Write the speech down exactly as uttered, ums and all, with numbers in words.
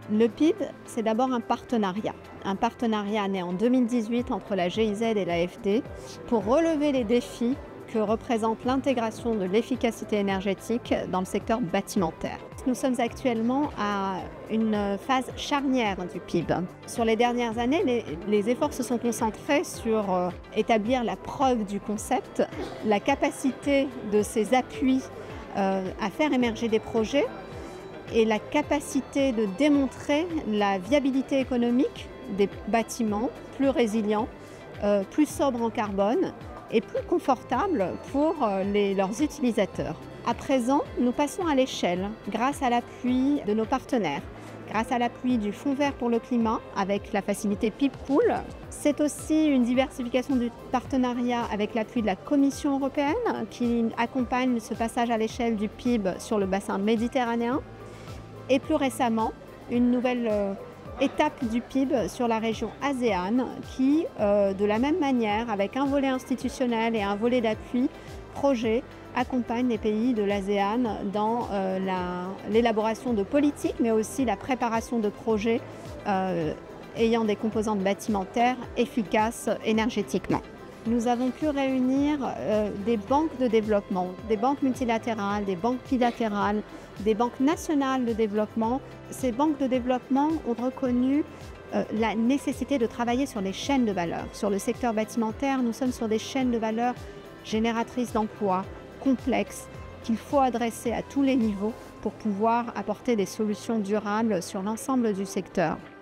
Le P I B, c'est d'abord un partenariat. Un partenariat né en deux mille dix-huit entre la G I Z et l'A F D pour relever les défis que représente l'intégration de l'efficacité énergétique dans le secteur bâtimentaire. Nous sommes actuellement à une phase charnière du P I B. Sur les dernières années, les, les efforts se sont concentrés sur euh, établir la preuve du concept, la capacité de ces appuis euh, à faire émerger des projets et la capacité de démontrer la viabilité économique des bâtiments plus résilients, euh, plus sobres en carbone et plus confortables pour euh, les, leurs utilisateurs. À présent, nous passons à l'échelle grâce à l'appui de nos partenaires, grâce à l'appui du Fonds vert pour le climat avec la facilité P I B Pool. C'est aussi une diversification du partenariat avec l'appui de la Commission européenne qui accompagne ce passage à l'échelle du P I B sur le bassin méditerranéen. Et plus récemment, une nouvelle euh, étape du P I B sur la région ASEAN qui, euh, de la même manière, avec un volet institutionnel et un volet d'appui, projet, accompagne les pays de l'ASEAN dans euh, l'élaboration de politiques, mais aussi la préparation de projets euh, ayant des composantes bâtimentaires efficaces énergétiquement. Nous avons pu réunir euh, des banques de développement, des banques multilatérales, des banques bilatérales, des banques nationales de développement. Ces banques de développement ont reconnu euh, la nécessité de travailler sur les chaînes de valeur. Sur le secteur bâtimentaire, nous sommes sur des chaînes de valeur génératrices d'emplois, complexes, qu'il faut adresser à tous les niveaux pour pouvoir apporter des solutions durables sur l'ensemble du secteur.